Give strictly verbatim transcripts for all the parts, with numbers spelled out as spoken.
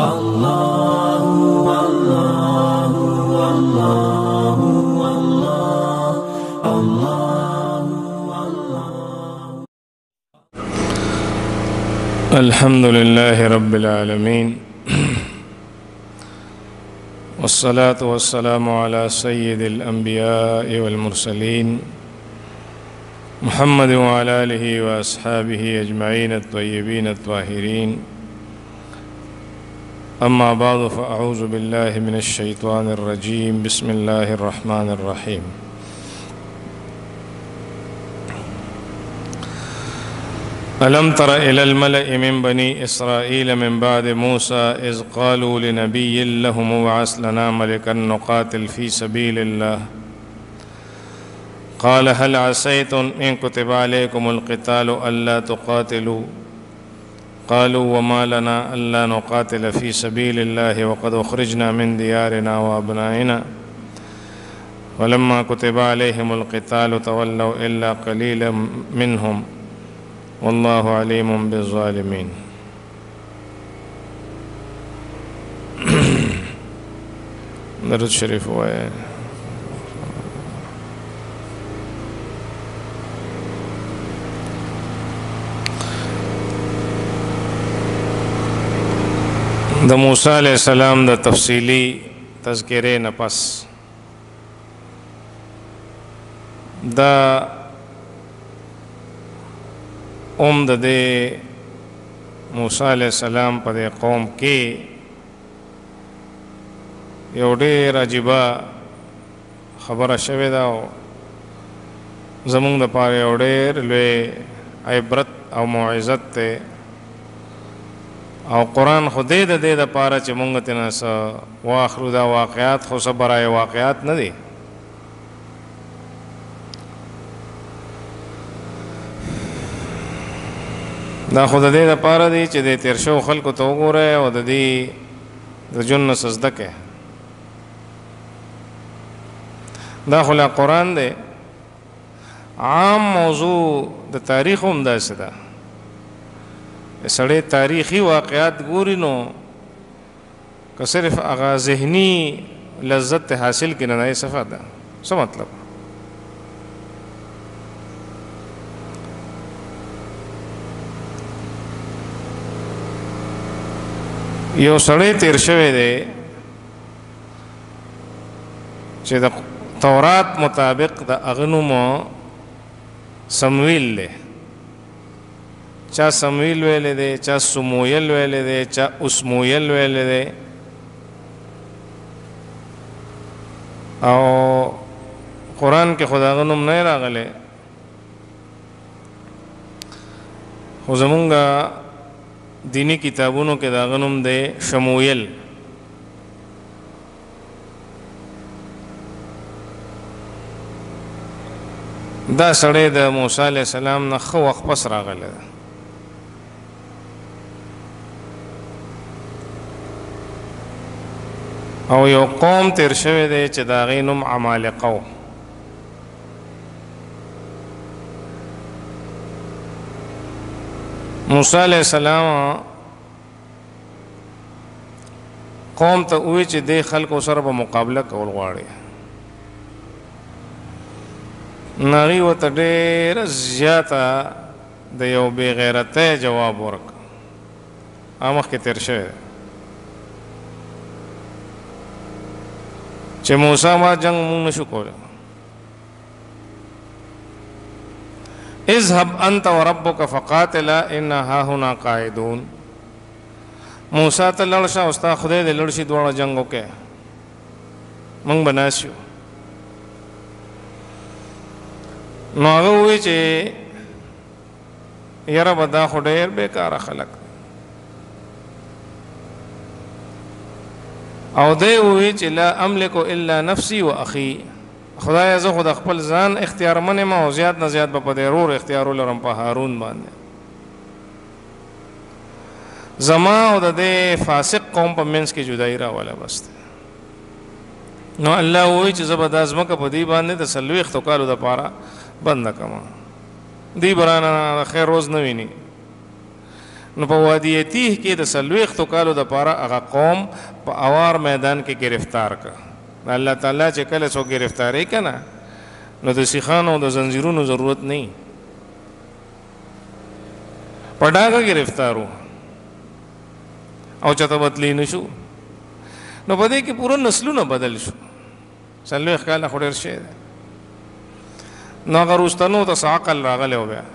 الله الله الله الله الله الله. الحمد لله رب العالمين، والصلاة والسلام على سيد الأنبياء والمرسلين محمد وعلى آله وأصحابه أجمعين الطيبين الطاهرين. أما بعد، فأعوذ بالله من الشيطان الرجيم. بسم الله الرحمن الرحيم. ألم تر إلى الملأ من بني إسرائيل من بعد موسى إذ قالوا لنبي له ابعث لنا ملكا نقاتل في سبيل الله قال هل عسيتم إن كتب عليكم القتال ألا تقاتلوا قالوا وما لنا ألا نقاتل في سبيل الله وقد أخرجنا من ديارنا وأبنائنا ولما كتب عليهم القتال تولوا إلا قليلا منهم والله عليم بالظالمين. درود شریف وایه. د موسی علیہ السلام د تفصیلی تذکرې نه پس دا اوم د دې موسی علیہ السلام په دې قوم کې یو ډېر عجیبه خبره شوې ده او زمونږ دپاره یو ډېر لوی عبرت او موعظت دی او قرآن خو دې د دې دپاره چې مونږ ترې نه څه واخلو. دا واقعات خو څه برای واقعات نه دي. دا خو د دې دپاره دی چې د تېر شوو خلکو ته وګورئ او د دې د ژوند نه څه زده کړئ. دا خو لا قرآن دی. عام موضوع د تاریخ هم داسې ده. سړی تاریخي واقعات ګوري نو که صرف هغه ذهني لذت حاصل کړي نه صفه ده. څه مطلب؟ یو سړی تیر شوی دی چې د تورات مطابق د هغه نوم سمویل دی. چا سمویل ویلې دی، چا سمویل ویلې دی، چا اسمویل ویلې دی. او قرآن کې خو د هغه نوم نه راغلی، خو زمونږ دینی کتابونو کې د هغه نوم دی شمویل. دا سړی د موسی علیہ السلام نه ښه وخت پس راغلی دی. او یو قوم تیر شوی دی چې د هغې نوم عمالقه و. موسی علیہ السلام قوم ته ووی چې دې خلکو سره به مقابله کول غواړي. نو هغې ورته ډېره زیاته د یو بې غیرتی جواب ورکړ. هغه مخکې تیر شوی دی چې موسی ما جنگ مونږ نشو کولی. اذهب انت وربک فقاتلا انا هاهنا قاعدون. موسی ته لاړ شه او ستا خدای دې لاړ شي، دواړه جنګ وکړې، مونږ به ناست یو. نو هغه ووایي چې یاره به دا خو ډېر بېکاره خلک. او دی ووی چې لا املک الا نفسی و اخی. خدای زه خو د خپل ځان اختیارمن یم او زیات نه زیات به په دې ورور اختیار ولرم په هارون باندې. زما او د دې فاسق قوم په منځ کې جدایي راوله بس. نو الله ووی چې زه به دا ځمکه په دې باندې د څلوېښتو کالو دپاره بنده کړم. دی برانه خیر روز نه ویني. نو په وادي تیه کې د څلوېښتو کالو دپاره هغه قوم په اوار میدان کې گرفتار کړه. الله تعالی چې کله څوک گرفتارې که نه نو د سیخانو د زنځیرونو ضرورت نه په ډاګه گرفتارو او چاته بدلی نه شو. نو په دې کې پوره نسلونه بدل شو. څلوېښت کاله خو ډېر شی دی. نو هغه وروستنو ته څه عقل راغلی و بیا.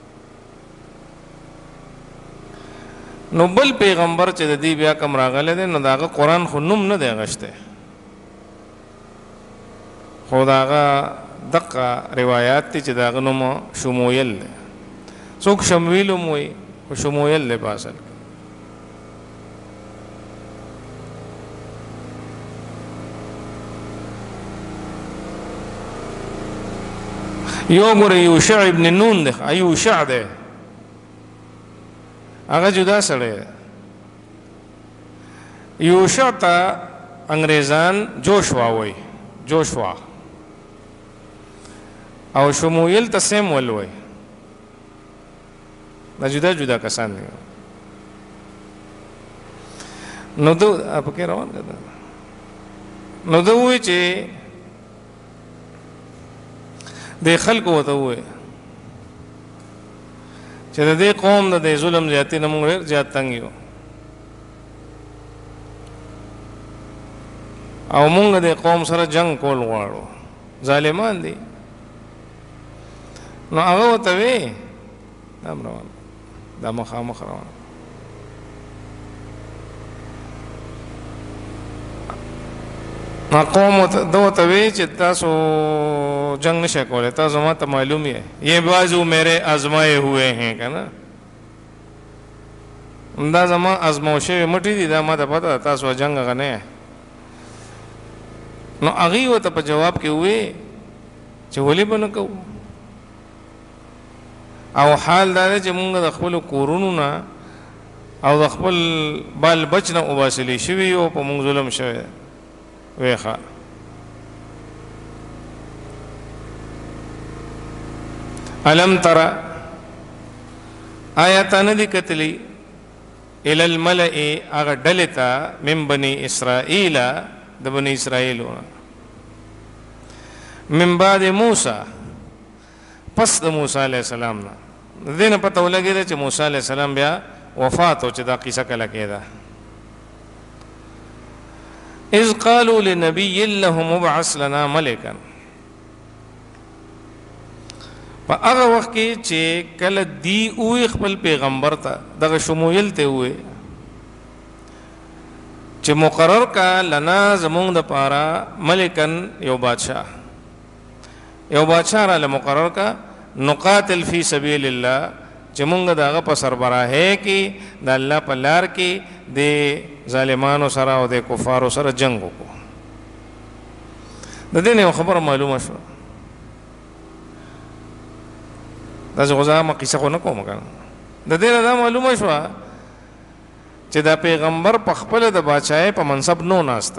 نو بل پیغمبر چې د دې بیا کم راغلی دی نو د هغه قرآن خو نوم نه دی اغشتی، خو د هغه دقه روایات دي چې د هغه نوم شمویل دی. څوک شمویل هم وایي خو شمویل دی په اصل کې. یو ګوره یوشع ابن نون دی، یوشع دی هغه جدا سړی دی. یوشع ته انګریزان جوشوا وایي، جوشوا، او شمویل ته سیمول وایي. دا جدا جدا کسان دي. نو دو پکې روان کړه. نو دو وایي چې د خلکو ورته ووایي چې د دې قوم د دې ظلم زیاتي نه موږ ډېر زیات تنګ یو او موږ د قوم سره جنگ کول غواړو، ظالمان دي. نو هغه ورته وایي دا روان دا مخامخ روان قوم دو ته وی چې تاسو جنگ نشه کولای، تاسو ما ته معلوم ہے یہ بازو میرے آزمائے ہوئے ہیں که نه، دا زما ازمو شوي مټي دي، دا ما ته پته تاسو جنگ هغه نه. نو هغې ورته په جواب کې ووی چې ولې به نه کوو، او حال دا دی چې مونږ د خپلو کورونو نه او د خپل بال بچ نه وباسلي شوي یو، په مونږ ظلم شوی وی ښه. الم ترى آیا تا نه دي کتلی الی الملئ هغه ډلې ته من بني اسرائیل د بني اسرائیلو من بعد موسی پس د موسی علیہ السلام نه. د دې نه پته ولګېده چې موسی علیہ السلام بیا وفات او چې دا قصه کله کېده. اذ قالوا لنبي له مبعث لنا ملکا، په هغه وخت کې چې کله دی اوی خپل پیغمبر ته دغه شمویل ته وی چې مقرر کا لنا زمونږ د پاره ملکن یو بادشاہ، یو بادشاہ را مقرر کا نقاتل فی سبیل الله چې مونږ دغه په سربراهۍ کې د الله په لار کې د ظالمانو سره او د کفارو سره جنگ وکړو. د دې نه خبره معلومه شوه. دا زه غوځه ما قصه خو نه کوم که نه، د دې نه دا معلومه شوه چې دا پیغمبر په خپله د باچایۍ په منصب نو ناسته.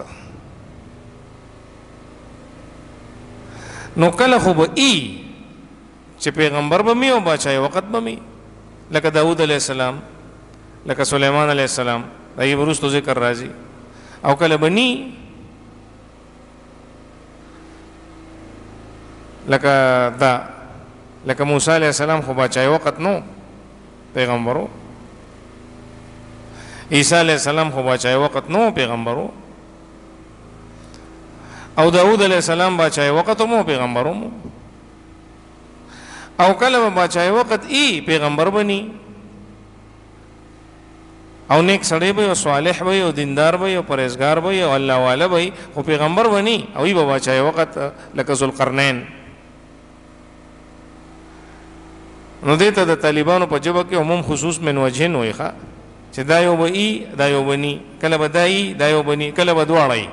نو کله خو به ای چې پیغمبر به می او باچایۍ وخت به می، لکه داود علیہ السلام، لکه سلیمان علیہ السلام، دا یې وروستو ذکر راځي. او کله به نی، لکه دا لکه موسی علیہ السلام خو باچایۍ وخت نو پیغمبرو، عیسی علیہ السلام خو باچایۍ وخت نو پیغمبرو، او داود علیہ السلام باچایۍ وخت مو پیغمبرو مو. او کله به باچایۍ وخت ای پیغمبر بنی او نیک سړی به او صالح به او دیندار به او پرهیزګار به او الله والا به، خو پیغمبر بنی او ای به باچایۍ وخت لکه ذوالقرنین. نو دې ته د طالبانو په ژبه کې عموم خصوص من وجهین وایي ښه چې دا یو به ای دا یو بني، کله به دا ای دا یو بني، کله به دواړه ای.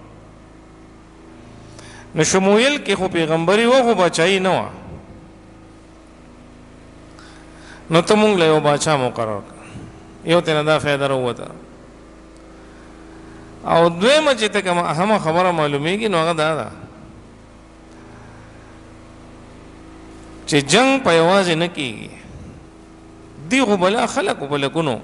نو شمویل کې خو پیغمبري و خو باچایۍ نه وه. نو ته مونږ له یو باچا مقرر کړه، یو ته نه دا فایده راووته. او دویمه چې ته کومه اهمه خبره معلومیږي نو هغه دا ده چې جنگ په یوازې نه کېږي، دی خو بلا خلق بلا کنو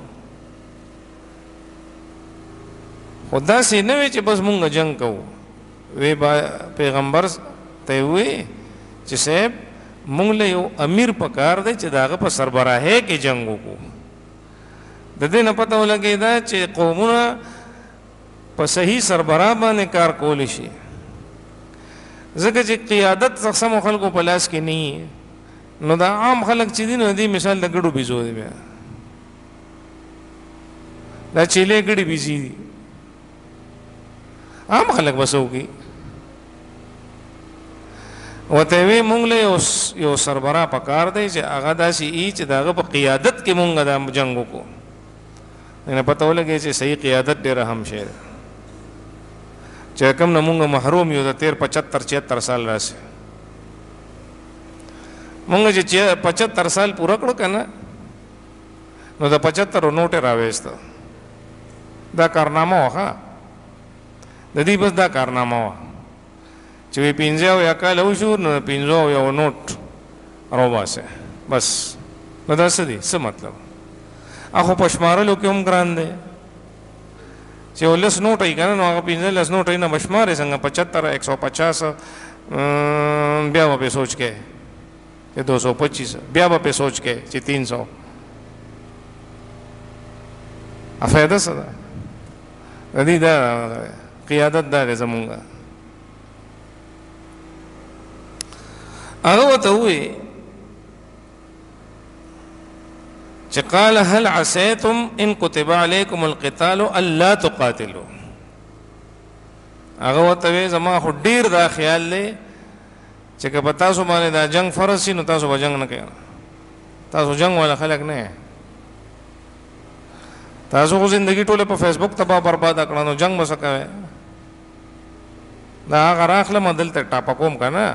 خدا سی نه وی چې بس مونږ جنگ کوو وی با پیغمبر ته وی چې صاحب مونږ له یو امیر پکار دی چې داغه په سربراهۍ کې جنگ وکړو د دې نه پته ولګی دا چې قومونه په صحیح سربراه باندې کار کولی شي ځکه چې قیادت سم خلکو په لاس کې نه نو دا عام خلک چې دي نو دی مثال د ګډو بيزو دی بیا دا چيله ګډي بيزي دي عام خلک بسو کی وته وی مونږ له یو یو سربراه پکار دی چې هغه داسي ای چې داغه په قیادت کې مونږ د جنگ وکړو نه پته ولګي چې صحیح قیادت ډېر اهم شی دی چې کوم نه مونږ محروم یو د تیر پچهتر چھہتر سال راسي مونږ چې پچهتر سال پورا کړو کنه نو د پچهتر نوټه راوېست دا کارنامه وها د دې بس دا کارنامه وا چې پینځه او یا کال وشو نو پینځه یو نوٹ راوباسه بس نو دا څه دي څه مطلب اخو پښمارلو کې هم ګران دي چې ولس نوٹ ای کنه نو هغه پینځه لس نوٹ نه بشمارې څنګه پچهتر ایک سو پچاس بیا به سوچ کې چې دو سو پچیس بیا به سوچ کې چې تین سو افیده څه ده د دې دا قیادت دا زمونږه هغه ته وی چې قال هل عسيتم ان كتب عليكم القتال الا تقاتلوا هغه ته وی زما خو ډیر دا خیال لې چې که پتا سو باندې دا جنگ فرض شي نو تاسو به جنگ نه کوئ تاسو جنگ ولا خلک نه تاسو خو زندگی ټوله په فیسبوک تباہ برباد کړه نو جنگ مسکه دا هغه راخله مدل ته ټاپا کوم کنه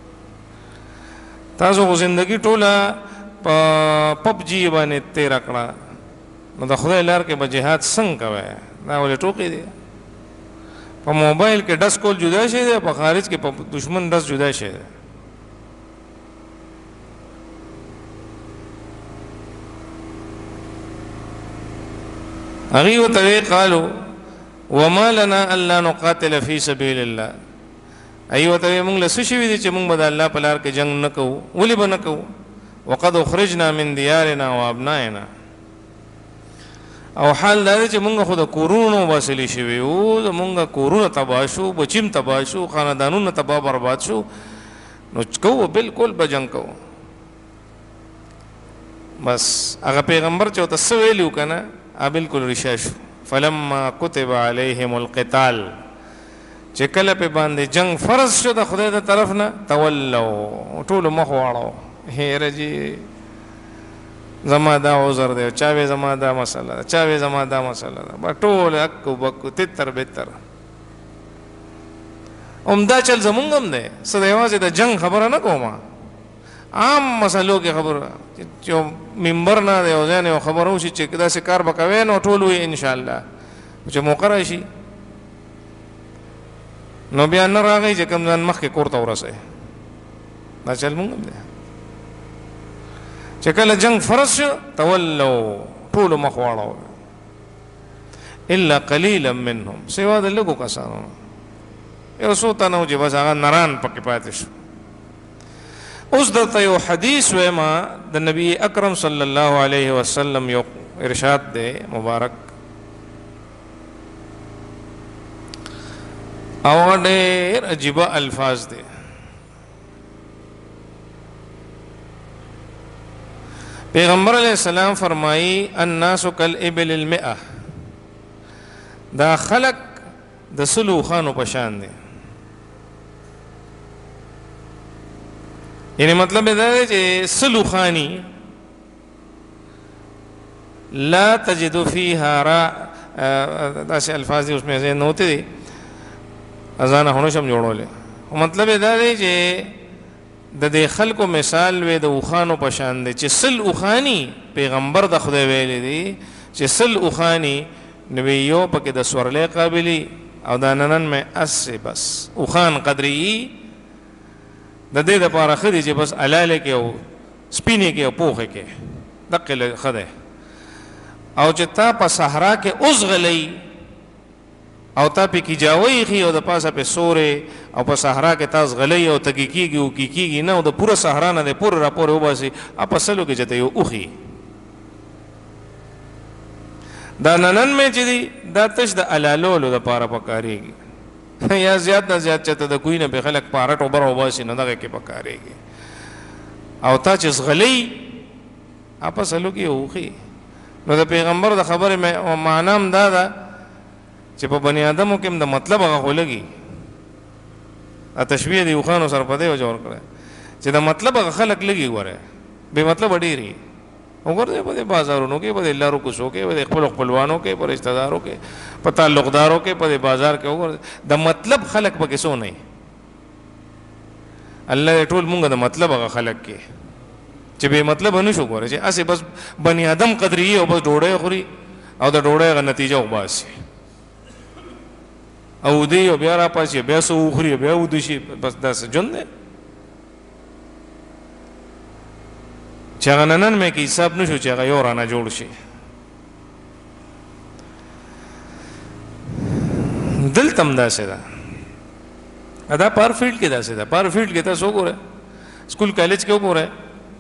تاسو خو زندگی ټوله په پب جی باندې تیر کړه نو د خدای لار کې به جهاد څنګه کوي دا ولې ټوکی دی په موبایل کې دس کول جدا شي دی په خارج کې په دشمن دس جدا شي دی هغه وته قالو وما لنا الا نقاتل في سبيل الله ايوه ته موږ له سشي وي چې موږ به الله په لار کې جنگ نه کوو ولې به نه کوو وقد اخرجنا من ديارنا وابنائنا او حال دا چې موږ خو د کورونو وسلې شوي او موږ کورونه تباه شو بچیم تباه شو خاندانونه تباه برباد شو نو کوو بالکل به جنگ کوو بس هغه پیغمبر چې ته ویلو کنه ا بالکل رشاش فلما كتب عليهم القتال چې کله په باندې جنگ فرض شو د خدای د طرف نه تولوا ټول مخ واړو هیر جی زما دا عذر دی چا وی زما دا مسله چا وی زما دا مسله دا ټول اکو بکو تتر بتر اومدا چل زمونږم دی سدایواز د جنگ خبره نه کومه عام مسلو کې خبره چې منبر نه دی او ځنه خبرو شي چې دا کار وکوي نو ټول وي ان شاء الله چې موقع راشي نو بیا نه راغی چې کوم ځان مخ کې کوړه ورسه دا چل مونږ دی چې کله جنگ فرض شو تولوا ټول مخ واړو الا قليلا منهم سوا د لګو کسانو یو څو تنو چې بس هغه نران پکې پاتې شو اوس دلته یو حدیث ویما د نبی اکرم صلی الله علیه وسلم یو ارشاد دی مبارک او ډېر عجیب الفاظ دي پیغمبر علیہ السلام فرمائی الناس کالابل المئة دا خلق د سلو خانو پشان دي یعنی مطلب دا دی چې سلو خانی لا تجد فيها را داسې الفاظ دي اس میں ذہن ہوتے دي ازانه هونو شم جوړولې مطلب دا دی چې د دې خلکو مثال وې د اوخانو په شان دي چې سل اوخانی پیغمبر د خدای ویلي دي چې سل اوخانی نو یو پکې د سورلې قابلی او دا ننن مې اس بس اوخان قدرې د دې د پاره خدي چې بس علاله کې او سپینې کې او پوخه کې دقه خده او چې تا په صحرا کې اوس غلی او تا په کې جاوي خي او د پاسه په سورې او په صحرا کې تاس غلی او تګی کیږي او کی کیږي نه او د پوره صحرا نه د پوره راپور وباسي اپ سلو کې چته یو اوخي دا ننن مې چې دی دا تش د علالولو د پاره پکاريږي یا زیات نه زیات چته د کوی نه به خلک پاره ټوبر وباسي نه دغه کې پکاريږي او تا چې غلی اپ سلو کې اوخي نو د پیغمبر د خبره معنی دا ده چې په بنی آدمو کې د مطلب هغه ولګي ا تشبیه دی خوانو سره په دې جوړ کړه چې د مطلب هغه خلق لګي وره به مطلب ډیری وګورئ په بازارونو کې په لارو کو شو کې په خپل خپلوانو کې په رشتہ دارو کې په تعلقدارو کې په بازار کې وګورئ د مطلب خلق پکې سو نه الله ټول مونږ د مطلب هغه خلق کې چې به مطلب نه شو ګوره چې اسه بس بنی آدم قدرې او بس ډوړې خوري او د ډوړې غ نتیجه وباسي او دی او بیا را پاسي بیا سو خوري بیا ودشي بس داس جون دی چې هغه نن مې کې حساب نشو چې هغه یو رانه جوړ شي دلته هم داسې ده ادا پر فیلډ کې داسې ده پر فیلډ کې تاسو وګورئ سکول کالج کې وګورئ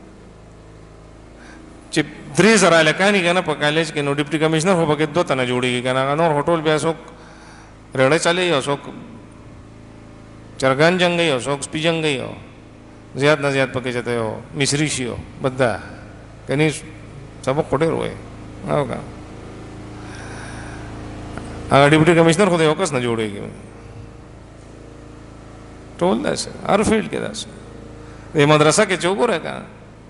چې درې زره لکانی کنه په کالج کې نو ډیپټي کمشنر هو پکې دوه تنه جوړیږي کنه نور هټول بیا څوک رړې چلے او څوک چرګان جنگي او څوک سپي جنگي او زیات نه زیات پکې چته یو مصری شي او بدا کني سبق کوټه روي او کا هغه ډیپټي کمشنر خو دې وکس نه جوړیږي ټول داسې هر فیلډ کې داسې دې مدرسه کې چوکو کا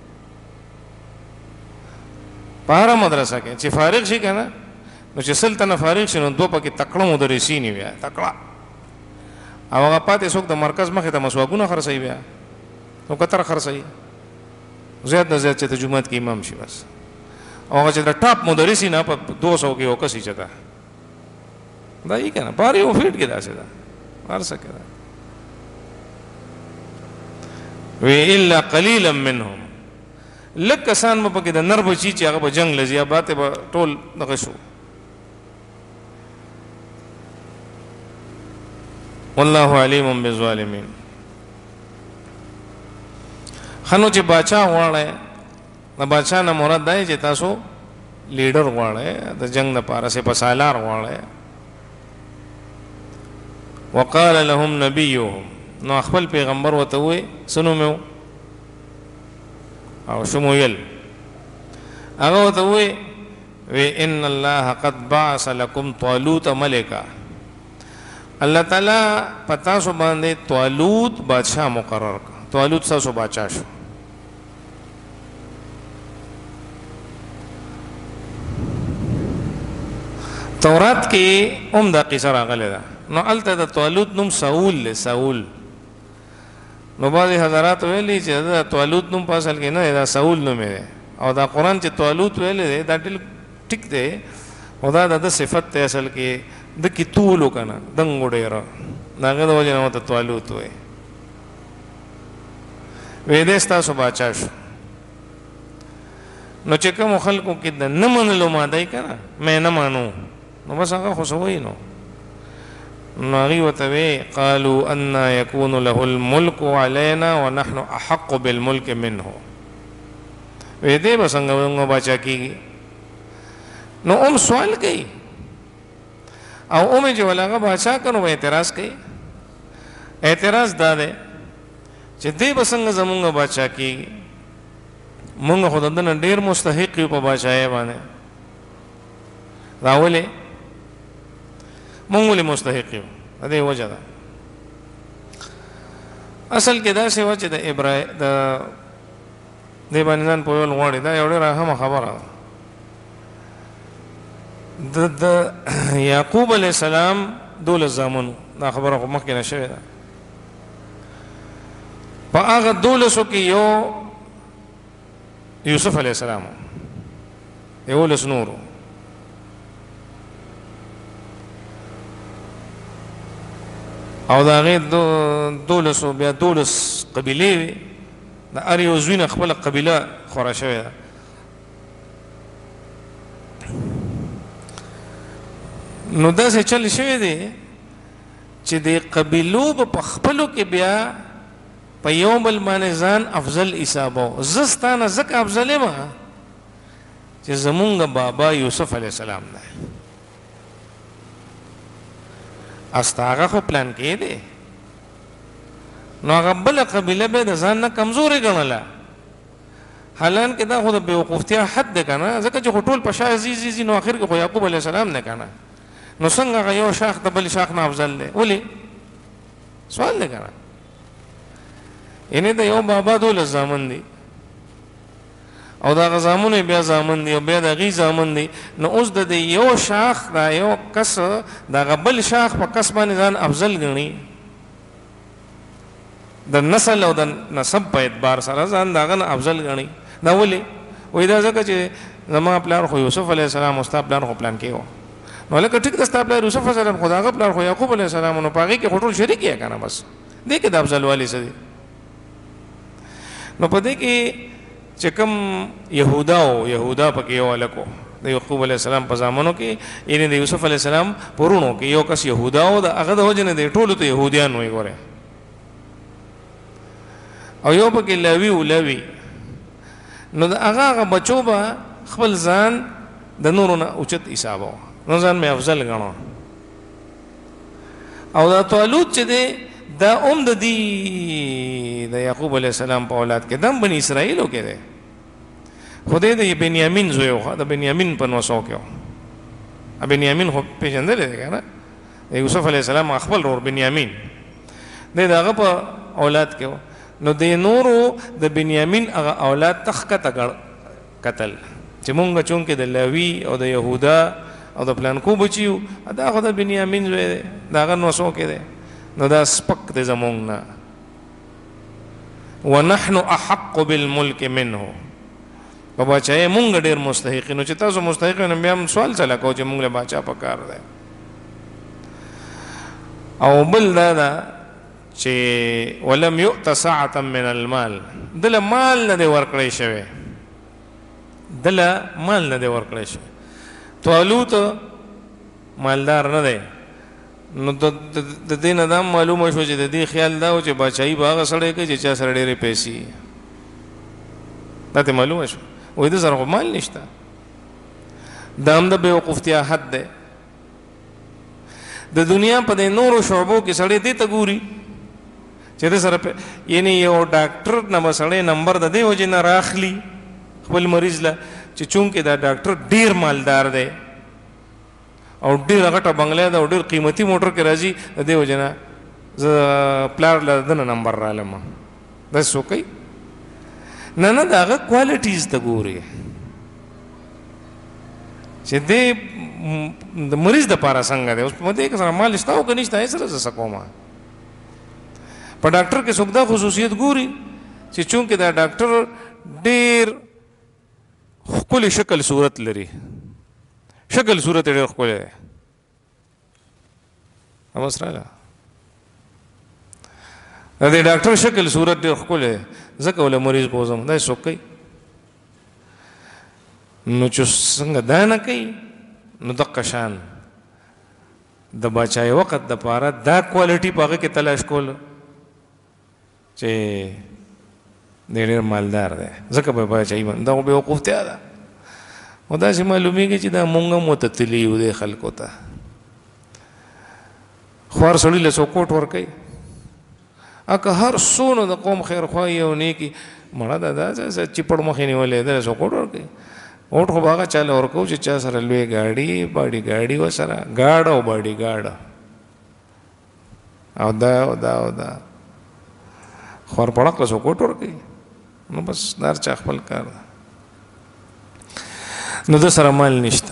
پارا مدرسه کې چې فارغ شي کنه نو چې سلطنه فارغ شنو دوه پکې تکړه مدرسین وي تکړه او هغه پاتې څوک د مرکز مخې ته مسواکونه خرڅوي بیا نو کتر خرڅوي زیات نه زیات چې جمعات کې امام شي بس او هغه چې د ټاپ مدرسین په دو سو کې وکسي چتا دا یې کنه بار یو فیټ کې داسې ده هر څه کې وی الا قليلا منهم لک کسان مې پکې د نر بچی چې هغه په جنگ لزیا باته به ټول دغه شو والله علیم بالظالمین خنو چې باچا غواړي د باچا نه مراد دی چې تاسو لیډر غواړي د جنگ لپاره سه پسالار غواړي وقال لهم نبيهم نو خپل پیغمبر وته وي سنو مې او شمویل هغه وته وي وی ان الله قد بعث لكم طالوت ملکا الله تعالی پتا سو باندې طالوت بادشاہ مقرر کا طالوت سو بادشاہ شو تورات کې هم دا قصه راغله ده نو الته د طالوت نوم ساول له ساول نو بعض حضرات ویلي چې دا طالوت نوم په اصل کې نه دا ساول نوم دی او دا قران چې طالوت ویل دی دا ټیک دی او دا د صفت ته اصل کې د کیتولو کنه دنګ ډیر ناګه د وجه نو ته طالوت وي وېدستا سو بادشاہ شو نو چې کوم خلکو کې د نه منلو ماده کنه مې نه مانو نو بس هغه خو سوي نو ناغي وتوي قالوا ان يكون له الملك علينا ونحن احق بالملك منه وې دې بسنګ موږ بچا کیږي نو هم سوال کوي او اومه جو لغه بادشاہ کنو اعتراض کوي اعتراض دا ده چې دې بسنګ زمونږ بادشاہ کیږي مونږ خو دنه ډیر مستحق یو په بادشاہي باندې راولې مونږ له مستحق یو دې وجه ده اصل کې دا څه و چې د ابراهیم د دې باندې ځان په ول غوړي دا یو ډېر اهم خبره د د یعقوب علی السلام دول زامنو دا خبره خو مخکې نشوي ده په هغه دولسو کې یو یوسف علیہ السلام یولس نورو او دا غیر دولس بیا دولس قبیله دا ار یو زوینه خپل قبیله خورا شوی نو داسې چل شوی دی چې د قبیلو په خپلو کې بیا په یو بل باندې ځان افضل حسابو. زه ستانه ځکه افضل یم چې زمونږ بابا یوسف علیه السلام دی، استا هغه خو پلان کې دی، نو هغه بله قبیله به د ځان نه کمزورې ګڼله. حالانکې دا خو د بېوقوفتیا حد دی که نه، ځکه چې خو ټول په شا ځي ځي ځي، نو اخر کې خو یعقوب علیه السلام دی که نه، نو څنګه هغه یو شاخ د بل شاخ نه افضل دی؟ ولې؟ سوال دی که نه. یعنې د یو بابا دولس زامن دي او د هغه زامنو بیا زامن دي او بیا د هغې زامن دي، نو اوس د دې یو شاخ دا یو کس د هغه بل شاخ په کس باندې ځان افضل ګڼي، د نسل او د نسب په اعتبار سره ځان د هغه نه افضل ګڼي. دا ولې؟ وایي دا ځکه چې زما پلار خو یوسف علیه السلام او ستا پلار خو پلان کې و. نو لکه ټیک د ستا پلار یوسف علیه السلام، خو د هغه پلار خو یعقوب علیه السلام، نو په هغې کې خو ټول شریک یې که نه، بس دې کې د افضلوالي څه دي؟ نو په دې کې چې کوم یهودا و، یهودا پکې یو هلک و د یعقوب علیه السلام په زامنو کې، یعنې د یوسف علیه السلام په وروڼو کې یو کس یهودا و، د هغه د وجې نه دی ټولو ته یهودیان وایي ګورې. او یو پکې لوي و، لوي، نو د هغه هغه بچو به خپل ځان د نورو نه اوچت حسابو، نو ځان مې افضل ګڼو. او دا طالوت چې دی دا ام د دی د یعقوب علیه السلام په اولاد کې، دم بني اسرائیلو کې دی، خو دی د بنیامین زوی و، د بنیامین په نوسو کې و. بنیامین خو پېژندلی دی که نه، د یوسف علیه السلام خپل ورور بنیامین دی د هغه په اولاد کې و. نو د نورو د بنیامین هغه اولاد ته ښکته کتل چې مونږ چونکې د لوي او د یهودا او د پلانکو بچي یو، دا خو د بنیامین زوی دی، د هغه نوسو کې دی، نو دا سپک دی زمونږ نه. ونحن احق بالملک منه، په باچایۍ مونږ ډېر مستحق، نو چې تاسو مستحق نو بیا هم سوال چله کوو چې مونږ له باچا په کار دی. او بل دا ده چې ولم یؤت سعة من المال، دله مال نه دی ورکړی شوی، دله مال نه دی ورکړی شوی. طالوت مالدار نه دی، نو د دې نه دا معلومه شو چې د دې خیال دا و چې باچایي به هغه سړی کوي چې چا سره ډېرې پیسې، دا ته معلومه شو. وایي د سره خو مال نشته، دا هم د بېوقوفتیا حد دی. د دنیا په دې نورو شعبو کې سړی دې ته ګوري چې د سره یعنې یو ډاکټر نه به سړی نمبر د دې وجې نه راخلي خپل مریض له چې چونکې دا ډاکټر ډېر مالدار دی او ډېره غټه بنګله ده او ډېر قیمتي موټر کې راځي، د دې وجې نه زه پلار له ده نه نمبر رالم. داسې څوک کوي؟ نه نه، د هغه کوالټیز ته ګوري چې دې د مریض دپاره څنګه دی. اوس په دې کې سره مال شته او که نشته، یې سره زه څه کوم؟ په ډاکټر کې څوک دا خصوصیت ګوري چې چونکې دا ډاکټر ډېر ښکلی شکل صورت لري، شکل صورت یې ډېر ښکلی دی، بس راله د دې ډاکټر شکل صورت ډېر ښکلی دی، ځکه ولې مریض بوځم. دا څوک کوي؟ نو چې څنګه دا نه کوي، نو دقه شان د باچایۍ وخت دپاره دا کوالټي په هغه کې تلاش کول چې دی ډېر مالدار دی، ځکه به باچایي باندې دا خو بېوقوفتیا ده. او داسې معلومیږي چې دا مونږ هم متتلي یو دی خلکو ته. خوار سړي له څوک کوټ ورکوي، که هر څونه د قوم خیرخواهي او نیکي مړه ده دا چپړ مخې نیولې ده، له څوک کوټ ورکوي. اوټ خو به هغه چاله ورکوو چې چا سره لوی ګاډي باډي ګاډي ورسره ګاډ او باډي ګاډ او دا او دا او دا خوار پړق له څوک کوټ ورکوي. نو بس دا هر چا خپل کار ده. نو د سره مال نشته،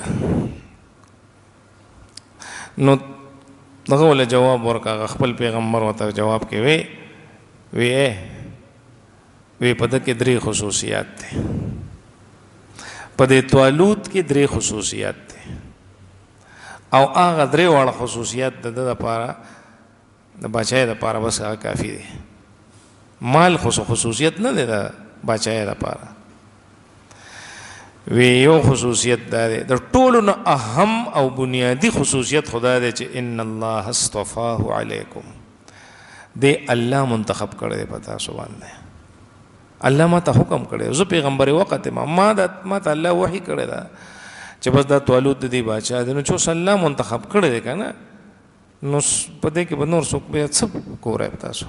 نو دغه ولې جواب ورکړه، خپل پیغمبر ورته جواب کې وی وی وی په ده کې درې خصوصیات دي، په دې طالوت کې درې خصوصیات دي، او هغه درې واړه خصوصیات د ده دپاره د باچایۍ دپاره بس هغه کافي دی. مال خو خصوصیت نه دی د باچایۍ دپاره. وی یو خصوصیت دا دی د ټولو نه اهم او بنیادی خصوصیت خدا دی چې ان الله اصطفاه علیکم، دی الله منتخب کړی دی په تاسو باندې. الله ما ته حکم کړی، زه پیغمبر وخت ما ما د ما ته الله وحی کړی دا چې بس دا طالوت د دې بادشاہ دی، نو چې الله منتخب کړی دی که نه، نو په دې کې به نور څوک بیا څه کوری تاسو.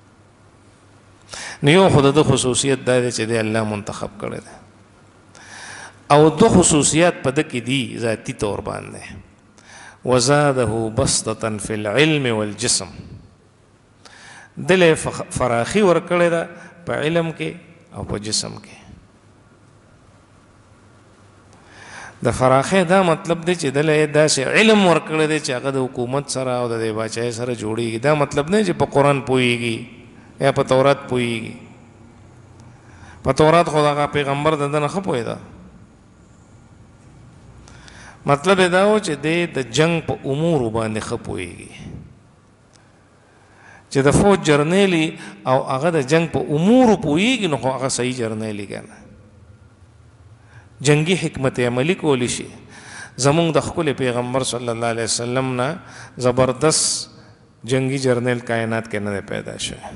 نو یو خو د خصوصیت دا دی چې دی الله منتخب کړی دی، او دو خصوصیات په د کې دي ذاتی طور باندې. وزاده بسطة فی العلم والجسم، دل فراخی ورکړی ده په علم کې او په جسم کې. د فراخی دا مطلب دی چې دل داسې علم ورکړی دی چې هغه د حکومت سره او د دې بادشاهۍ سره جوړیږي. دا مطلب نه چې په قرآن پوهیږي یا په تورات پوهیږي. په تورات خو هغه پیغمبر د ده نه ښه پوهېده. مطلب یې دا و چې دی د جنگ په امورو باندې ښه پوهېږي، چې د فوج جرنیلی او هغه د جنگ په امورو پوهېږي، نو خو هغه صحیح جرنیلی که نه. جنگي حکمت عملی کولی شي. زمونږ د ښکلي پیغمبر صلی الله علیه وسلم نه زبردست جنگي جرنیل کائنات کې نه دی پیدا شوی.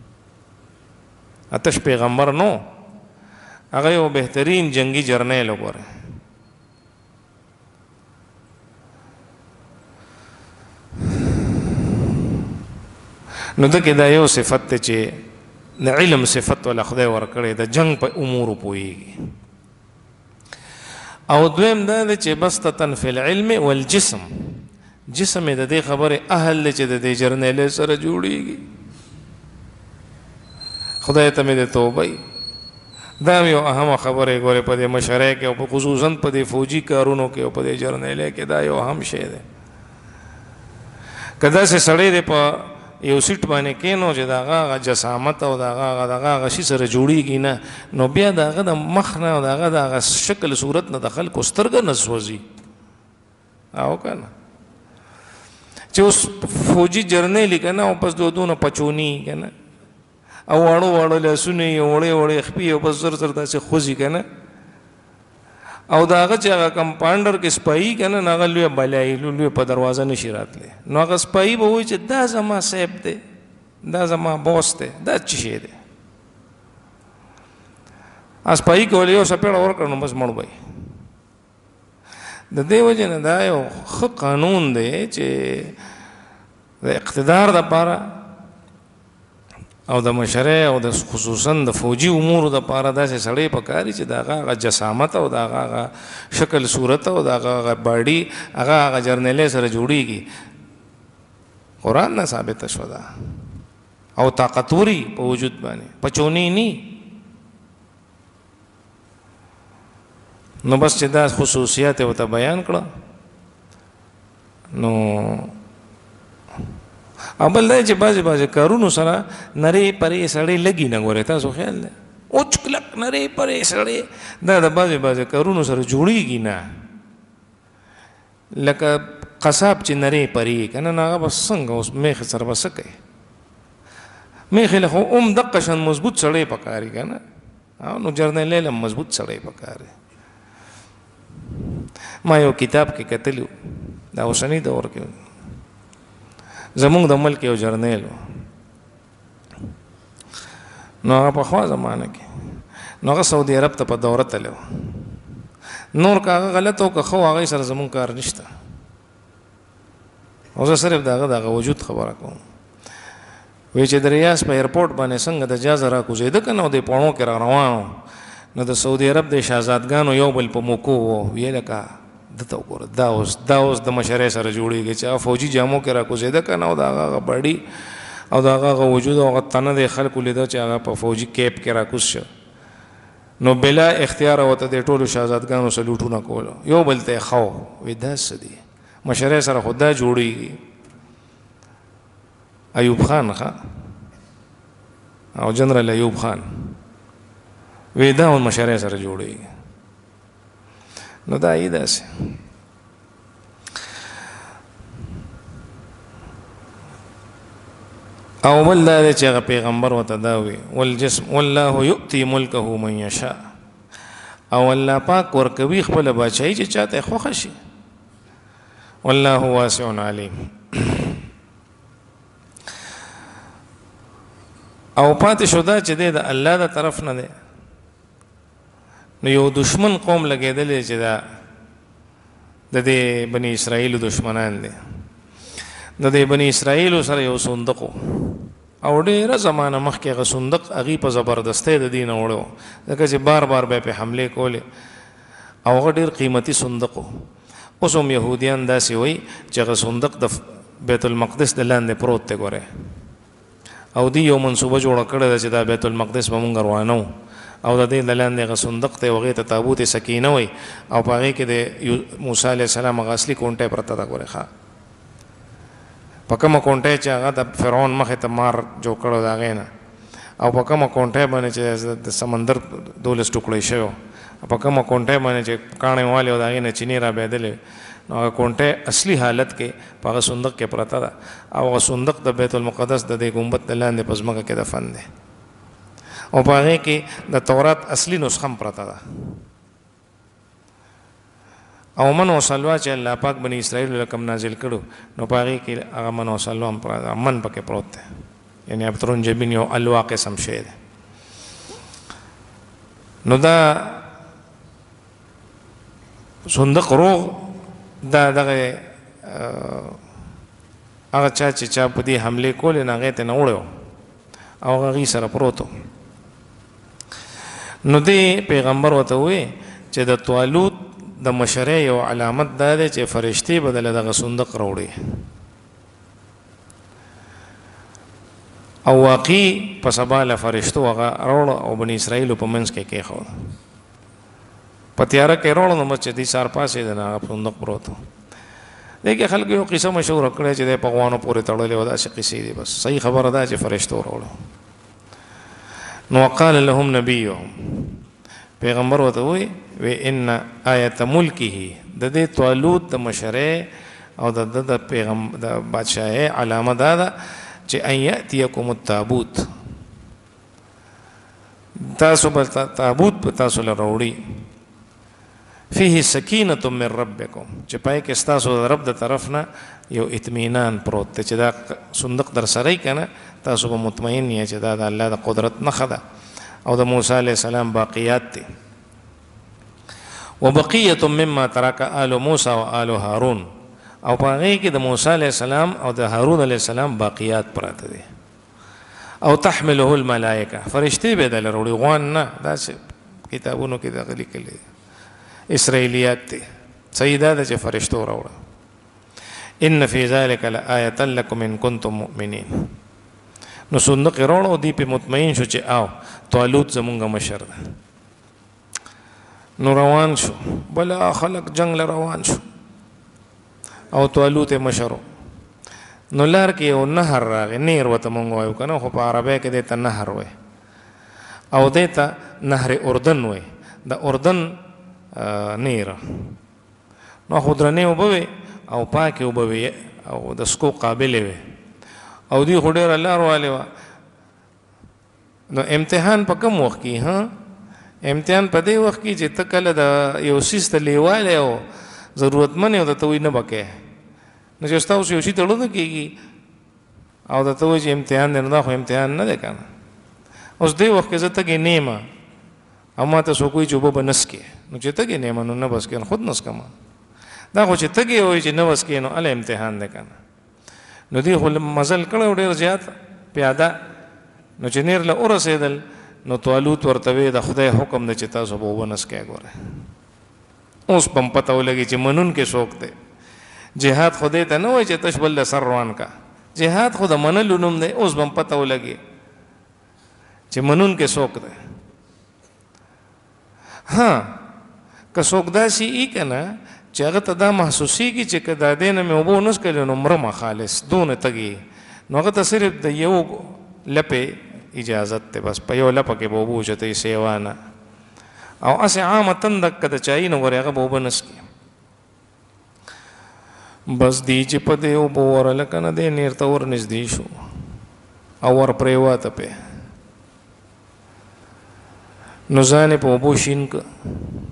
اتش پیغمبر نو، هغه یو بهترین جنگي جرنیل وګوره. نو دکې دا یو صفت دی چې د علم صفت ولا خدای ورکړی د جنگ په امورو پوهېږي. او دویم دا دی چې بسطة فی العلم والجسم، جسم یې د دې خبرې اهل دی چې د دې جرنیلۍ سره جوړېږي. خدای ته مې د توبه دا یو اهمه خبره ګورې په دې مشرۍ کې او په خصوصا په دې فوجي کارونو کې او په دې جرنیلۍ کې دا یو اهم شی دی. که داسې سړی دی په یو سیټ باندې کینو چې د هغه جسامت او د هغه د هغه شي سره جوړیږي نه، نو بیا د هغه د مخ نه او د هغه د هغه شکل صورت نه د خلکو سترګه نه سوځي. او که نه چې اوس فوجي جرنیلي که نه، او پس دودونه پچوني که نه، او واړو واړو لاسونه یې وړې وړې خپې او بس زر زر داسې خوځي که نه، او د هغه چې هغه کمپاونډر کې سپایي که نه، نو هغه لویه بلیایي لویه په دروازه نشي راتلی. نو هغه سپایي به وایي چې دا زما صاحب دی، دا زما بوس دی، دا څه شی دی. سپایي که ولې یو څپېړه ورکړه نو بس مړ به یې. د دې وجې نه دا یو ښه قانون دی چې د اقتدار دپاره او د مشرۍ او د خصوصا د فوجي امورو دپاره داسې سړی پکاري چې د هغه هغه جسامت او د هغه هغه شکل صورت او د هغه هغه باډي هغه هغه جرنیلۍ سره جوړیږي. قرآن نه ثابته شوه ده. او طاقتوري په وجود باندې پچونی نی. نو بس چې دا خصوصیات یې ورته بیان کړه، نو او بل دی چې بعضې بعضې کارونو سره نرې پرې سړی لګي نه. ګورې تاسو خیال دی اوچ کلک نرې پرې سړی دا د بعضې بعضې کارونو سره جوړېږي نه. لکه قصاب چې نرې پرې که نه، نو هغه به څنګه اوس میخې سره به څه کوي؟ میخې له خو هم دقه شان مضبوط سړی پکاري که نه، نو جرنیلۍ له مضبوط سړی پکاري. ما یو کتاب کې کتلو دا اوسني دور کې، زمونږ د ملک یو جرنیل و، نو هغه پخوا زمانه کې، نو هغه سعودي عرب ته په دوره تللی و. نور که هغه غلط و که ښه و هغې سره زمونږ کار نشته. او زه صرف د هغه د هغه وجود خبره کوم. وایي چې د ریاض په ایرپورټ باندې څنګه د جهازه را کوزېده که نه، او د پوڼو کې را روان و، نو د سعودي عرب د شهزادګانو یو بل په موکو و. ویې لکه دته وګوره دا اوس دا اوس د مشرۍ سره جوړېږي چې هغه فوجي جامو کې را کوزېده که نه، او د هغه هغه باډي او د هغه هغه وجود او هغه تنه د خلکو لیده چې هغه په فوجي کیپ کې را کوز شو، نو بلا اختیاره ورته د ټولو شهزادګانو سلوټونه کولو، یو بل ته یې ښه و. وایي دا څه دي، مشرۍ سره خو دا جوړېږي. ایوب خان ښه او جنرال ایوب خان وایي دا هم مشرۍ سره جوړېږي. نو دا یې داسې او بل دا دی چې هغه پیغمبر ورته دا وایي والجسم والله یؤتي ملکه من یشاء، او الله پاک ورکوي خپل بچای چې چاته خوښ شي. والله واسع علیم. او پاتې شو دا چې د الله د طرف نه دی. نو یو دشمن قوم لګېدلی چې دا د دې بني اسرائیلو دشمنان دي. د دې بني اسرائیلو سره یو صندوق او ډېره زمانه مخکې هغه صندوق هغې په زبردستۍ د دې نه وړو، ځکه چې بار بار به پې حملې کولې او هغه ډېر قیمتي صندوق و. اوس هم یهودیان داسې وایي چې هغه صندوق د بیت المقدس د لاندې پروت دی. ګورئ، او دی یو منصوبه جوړه کړې ده چې دا بیت المقدس به مونږ روانو او د دې د لاندې هغه صندوق دی، هغې ته تابوت سکینه وایي او په هغې کې د موسی علیه السلام هغه اصلي کونټۍ پرته ده. ګورئ ښه، په کومه کونټۍ چې هغه د فرعون مخې ته مار جوړ کړی د هغې نه، او په کومه کونټۍ باندې چې د سمندر دولس ټوکړی شوی، په کومه کونټۍ باندې چې کاڼې والې او د هغې نه چینې رابېدلې، نو هغه کونټۍ اصلي حالت کې په هغه صندوق کې پرته ده او هغه صندوق د بیت المقدس د دې ګنبد د لاندې په ځمکه کې دفن دی او په هغې کې د تورات اصلي نسخه هم پرته ده. او من او سلوا چې الله پاک بني اسرائیل له کوم نازل کړو نو په هغې کې هغه من او سلوا هم من پکې پروت دی، یعنې ابترون جبین یو الوا قسم شی دی. نو دا صندوق روغ دا دغه هغه چا چې چا په دې حملې کولې نه هغې ته نه وړی او هغه هغې سره پروت و. نو دې پیغمبر ورته ووایي چې د طالوت د مشرۍ یو علامت دا دی چې فرشتې به دله دغه صندوق راوړي او واقعي په سبا له فرشتو هغه راوړه او بني اسرائیلو په منځ کې کېښود. په تیاره کې راوړه نو چې دې سار پاسېده نه هغه صندوق پروت و. دې کې خلکو یو قصه مشهوره کړې چې دی په غوانو پورې تړلې وه، داسې قصې دي. بس صحیح خبره ده چې فرشتو راوړه. نو وقال لهم نبیهم، پیغمبر ورته وایي وی ان آیت ملکه، د دې طالوت د مشرۍ او د ده د پیغم د بادشاهۍ علامه دا ده چې ان یأتیکم التابوت، تاسو به تابوت به تاسو له راوړي، فيه سکینة من ربکم، چې پای کې ستاسو د رب د طرف نه یو اطمینان پروت دی چې دا صندوق در سره یې که نه تاسو به مطمئن یې چې دا د الله د قدرت نښه ده او د موسی علیه السلام باقیات دي. وبقیة مما ترک آل موسی و آل هارون، او په هغې کې د موسی علیه السلام او د هارون علیه السلام باقیات پراته دي. او تحمله الملائکه، فرشتې به دله راوړي، غوان نه، داسې کتابونو کې دغه لیکلي اسرائیلیات دي. صحیح دا ده چې فرشتو راوړه. ان فی ذلک لآیة لکم ان کنتم مؤمنین. نو صندوق یې راوړه او دوی پې مطمئن شو چې او طالوت زمونږ مشر ده. نو روان شو، بلا خلق جنگ له روان شو او طالوت یې مشر و. نو لار کې یو نهر راغی، نیر ورته مونږ وایو که نه، خو په عربی کې دی ته نهر وایي او دی ته نهر اردن وایي، د اردن نیر. نو خو درنې اوبه وې او پاکې اوبه وې او د سکو قابلې وې او دوی خو ډېره لار والې وه. نو امتحان په کوم وخت کې؟ ها، امتحان په دې وخت کې چې ته کله د یو څیز ته لیوالی او ضرورتمند یې او درته وایي نه به کوې، نو چې ستاسو یو شي ته زړه نه کېږي او درته وایي چې امتحان دی، نو دا خو امتحان نه دی که نه. اوس دې وخت کې زه تږې نه یم او ما ته څوک وایي چې اوبه به نه څکې، نو چې تږې نه یم نو نه به څکې، خود نه څکم. دا خو چې تږې وایي چې نه به څکې نو هله امتحان دی که نه. نو دوی خو مزل کړی ډېر زیات پیاده. نو چې نیر له ورسېدل نو طالوت ورته وی د خدای حکم دی چې تاسو به اوبه نه څکئ. ګورئ اوس به هم پته ولګي چې منونکی څوک دی. جهاد خدای ته نه وایي چې تش بل د سر روان کا، جهاد خو د منلو نوم دی. اوس به هم پته ولګي چې منونکی څوک دی. ها، که څوک داسې ای که نه چې هغه ته دا محسوسېږي چې که دا دې نه مې اوبه ونه څکلې نو مرمه خالص دونه تږي، نو هغه ته صرف د یو لپې اجازت دی، بس په یو لپه کې به اوبه وچتوي سیوا نه. او هسې عامتن دکه د چایي نه ګورې هغه به اوبه نه څکي. بس دی چې په دې اوبه ورله که نه دی نیر ته ور نږدې شو او ور پرېواته پې، نو ځان یې په اوبو شین که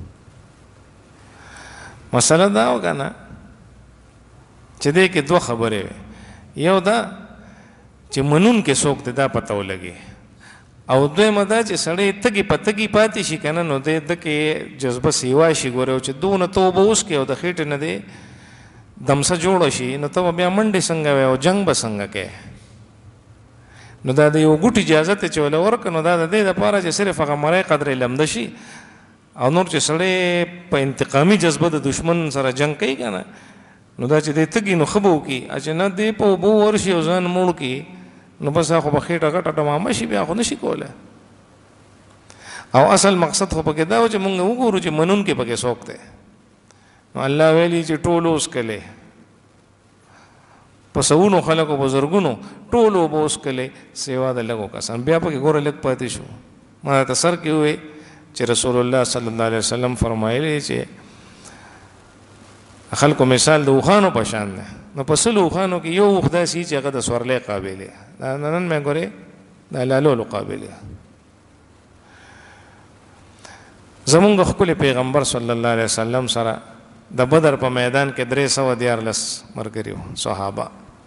مسله دا وکنه چې دې کې دوه خبرې وي. یو دا چې منون کې څوک دی دا پته ولګي، او دویمه دا چې سړی تږي په تږي پاتې شي که نه، نو دی ده کې جذبه سیوا شي. ګورې او چې دونه توبه اوس کې او د خېټې نه دی دمسه جوړه شي، نو ته به بیا منډې څنګه وې او جنګ به څنګه کوې؟ نو دا د یو ګوټ اجازه ته چې وله ورکړه، نو دا د دې دپاره چې صرف هغه مړی قدرې لمده شي، او نور چې سړی په انتقامي جذبه د دشمن سره جنګ کوي که نه، نو دا چې دی تږي نو ښه به وکړي، چې نه دی په اوبو ورشي او ځان موړ کړي، نو بس خو به خېټه غټه ډمامه شي، بیا خو نشي کولی. او اصل مقصد خو پکې دا و چې مونږ وګورو چې منون کې پکې څوک دی. نو الله ویلي چې ټول اوس کلی په سوونو خلکو بزرګونو ټول اوبه اوس کلی سیوا د لږو کسان، بیا پکې ګوره لږ پاتې شو. ما ته سر کې ووی چې رسول الله صلی الله علیه وسلم فرمایلی چې خلکو مثال د اوښانو په شان دی. نو په سلو اوښانو کې یو اوښ داسې چې هغه د سورلی قابل دی، دا نن مې ګورې د لالولو قابل دی. زمونږ ښکلي پیغمبر صلی الله علیه وسلم سره د بدر په میدان کې درې سوه دیارلس ملګري وو صحابه،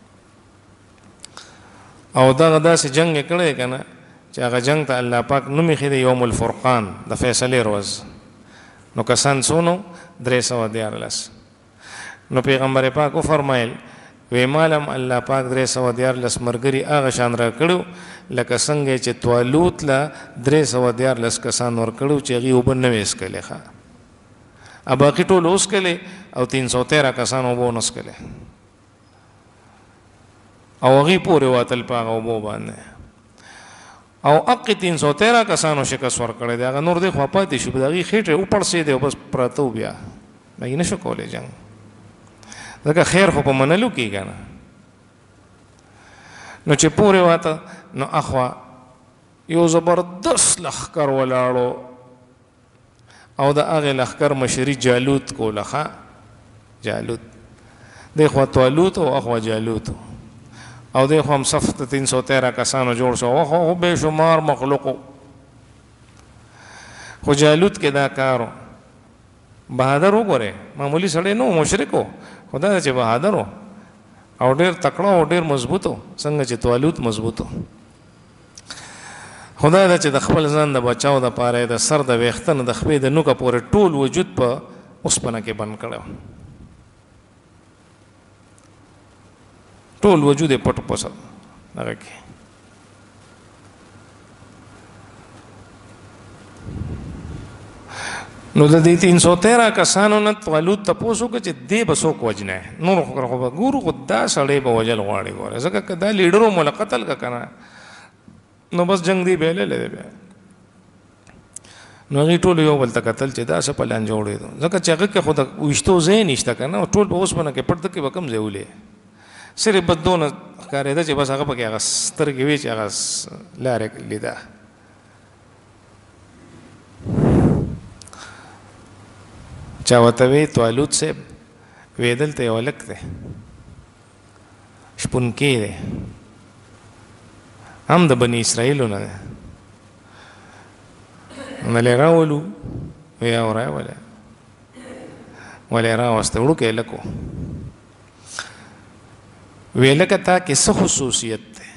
او دغه داسې جنګ یې کړی که نه چې هغه جنګ ته الله پاک نوم ایښی دی یوم الفرقان، د فیصلې ورځ. نو کسان څو درې سوه دیارلس. نو پیغمبر پاک وفرمایل وی مالم الله پاک درې سوه دیارلس ملګري هغه شان را کړو لکه څنګه چې طالوت له درې سوه دیارلس کسان ورکړو چې هغې اوبه نه وې څکلې. ښه ا باقي ټول وڅکلې او تین سو تیرہ کسان اوبه ونه څکلې، او هغې پورې وتل په هغه اوبو باندې، او هغې تین سو تیرہ کسانو شکست ورکړی دی. هغه نور دی خوا پاتې شو، د هغې خېټې وپړسېدې او بس پراته و، بیا هغې نه شو کولی جنګ. ځکه خیر خو په منلو کې که نه. نو چې پورې واته نو اخوا یو زبردست لښکر ولاړو، او د هغې لښکر مشري جالوت کوله. ښه جالوت دی خوا طالوت او اخوا جالوت، او دی خوا هم صف د تین سو تیرہ کسانو جوړ شو، اخوا خو بې شمار مخلوقو. خو جالوت کې دا کارو بهادر وګورئ، معمولی سړی نه و، مشرک و، خو دا چې بهادر و او ډېر تکړه او ډېر مضبوط و، څنګه چې طالوت مضبوط و. خدای دا چې د خپل ځان د بچاو دپاره د سر د ویښته نه د خپې د نوکه پورې ټول وجود په اوسپنه کې بند کړی و، ټول وجود یې پټ په هغه کې. نو د دې تین سو تیرہ کسانو نه طالوت تپوس وکړه چې دې به څوک وجنی، نور خو به ګورو خو دا سړی به وجل غواړي. ګوره ځکه که دا لیډرو موله قتل که که نه، نو بس جنګ دی بهللی دی بیا. نو هغې ټولو یو بل ته کتل چې دا څه پلان جوړېدو، ځکه چې هغه کې خو د ویشتو ځای نشته که نه، ټول په اوسپنه کې پټ ده کې به کوم ځای ولې، صرف به دونه ښکارېده چې بس هغه پکې هغه سترګې وې چې هغه لارې لیده. چا ورته وی طالوت صاحب وی دلته یو هلک دی شپونکی دی، هم د بني اسرائیلو نه دی، نلی راولو وی او راولی ولی راوسته وړوکی هلک و. وی هلکه تا کې څه خصوصیت دی؟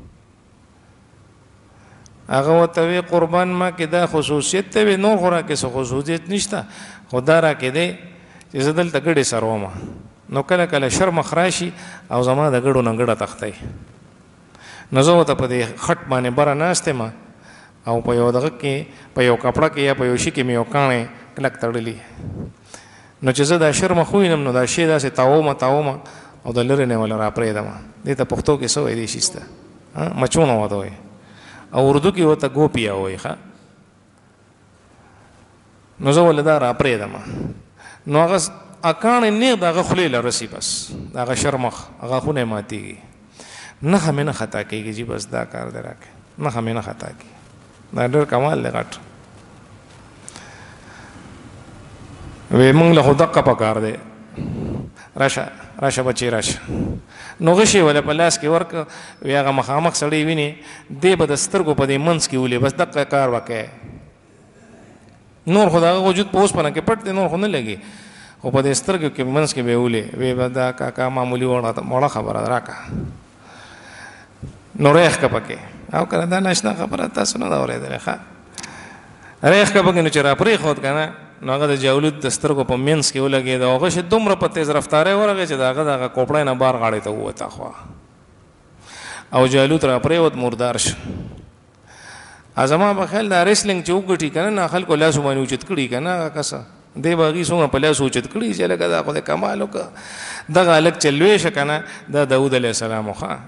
هغه ورته وی قربان ما کې دا خصوصیت دی، وی نور خو را کې څه خصوصیت نشته، خو دا را کې دی چې زه دلته ګډې سرومه، نو کله کله شر مخ راشي او زما د ګډو نه ګډه تختی، نو زه ورته په دې خټ باندې بره ناست یم او په یو دغه کې په یو کپړه کې یا په یو شي کې مې یو کاڼی کلک تړلي، نو چې زه دا شر مخ ووینم نو دا شی داسې تاومه تاومه او د لرې نه وله را پرېږدمه. دې ته پښتو کې څه وایي دې شي ته؟ مچونه ورته وایي، او اردو کې ورته ګوپیا وایي. ښه نو زه ولې دا را پرېږدمه، نو هغه کاڼی نیغ د هغه خولې له رسي، بس د هغه شر مخ هغه خونه یې ماتېږي، نښه مې نه خطا کېږي جي، بس دا کار دی راکړې، نښه مې نه خطا کېږي. دا ډېر کمال دی غټ. وی موږ له خو دقه پکار دی، راشه راشه بچې راشه. نو غشې وله په لاس کې ورکړه، وی هغه مخامخ سړی ویني دی به د سترګو په دې منځ کې ولې، بس دقه کار وکړې، نور خو د هغه وجود په اوسپنه کې پټ دی، نور خو نه لګي. خو په دې سترګو کې منځ کې به ولې وی به دا کاکا معمولي وړه خبره راکا نو ریخ کا پکې او کنه دا ناشنا خبره تاسو نه اورېدلې ښه ریخ کا پکې نو چې را پرې خود کنه نو هغه د جالوت د سترګو په منځ کې ولګېد او هغه شه دومره په تیز رفتارې ورغی چې د هغه دغه کوپړی نه بار غاړې ته ووته خوا او جالوت را پرېوت مردار شو زما په خیال دا ریسلینګ چې وګټي که نه نه خلکو لاسو باندې اوچت کړي که نه هغه کسه دی به هغې څومره په لاس اوچت کړي چې لکه دا خو د کمال وکړه دغه هلک چې لوی شه که نه دا داود علیه السلام و ښه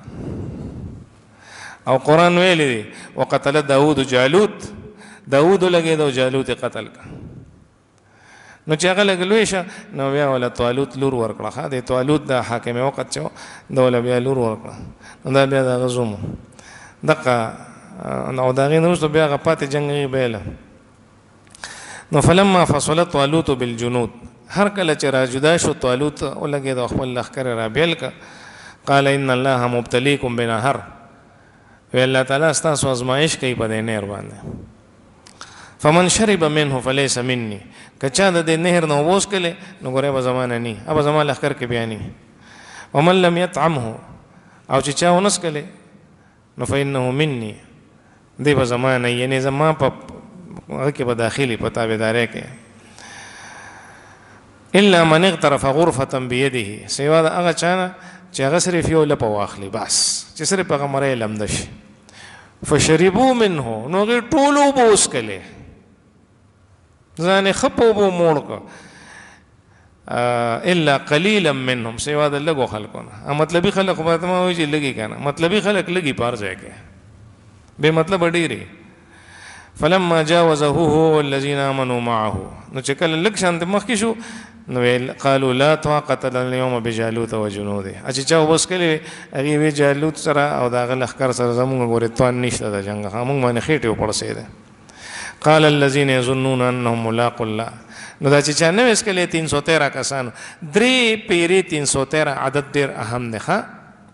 او قرآن ویلی دی وقتل داود جالوت داود ولګېد او جالوت یې قتل که نو چې هغه لږ لوی شه نو بیا وله طالوت لور ورکړه ښه د طالوت د حاکم وقت چې و د وله بیا لور ورکړه نو دا بیا د هغه زوم دقه او د هغې نه وروسته بیا هغه پاتې جنګ هغې بیله نو فلما فصل طالوت بالجنود هر کله چې را جدا شو طالوت ولګېد او خپل لښکر را بیل که قال ان الله مبتلیکم بنهر وی الله تعالی ستاسو ازمایش کوي په دې نهر باندې فمن شرب منه فليس مني که چا د دې نهر نه اوبه وڅښلې نو ګورې به زما نه ني ابه زما لښکر کې بیا ني ومن لم يطعمه او چې چا ونه څښلې نو فإنه مني دی به زما نه یعنې زما په هغه کې به داخلي په تابعدارۍ کې الا من اغترف غرفة بيده سوا د هغه چا نه چې هغه صرف یو لپه واخلي بس چې صرف هغه مری لمده شي فشربوا منه نو هغې ټول اوبه وڅښلې ځان یې ښه په اوبو موړ کړه الا قلیلا منهم سوا د لږو خلکو نه مطلبي خلک خو باید ما وایي چې لږي که نه مطلبي خلک لږي په هر ځای کې بې مطلبه ډېرې فلما جاوزه هو الذين آمنوا معه نو چې کله لږ شانتې مخکې شو نو قالوا لا طاقة لنا اليوم بجالوت وجنوده چې چا اوبه څښلې هغې وی جالوت سره او د هغه لښکر سره زمونږ ګورې توان نشته د جنګ موږ باندې خېټې وپړسېده قال الذين يظنون انهم ملاقو الله نو دا چې چا نه وې څښلې تین سو تیرہ کسانو درې پیرې تین سو تیرہ عدد ډېر اهم دی ښه